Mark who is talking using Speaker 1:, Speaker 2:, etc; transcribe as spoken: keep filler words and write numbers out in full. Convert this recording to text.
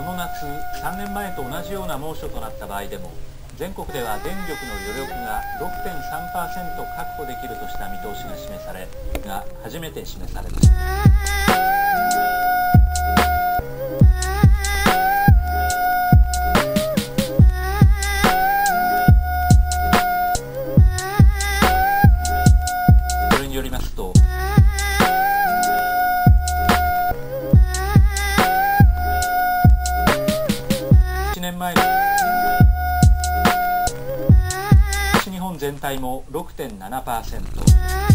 Speaker 1: の夏、さんねんまえと同じような猛暑となった場合でも、全国では電力の余力が ろくてんさんパーセント 確保できるとした見通しが示されが初めて示されました。それによりますと、いちねんまえの西日本全体も ろくてんななパーセント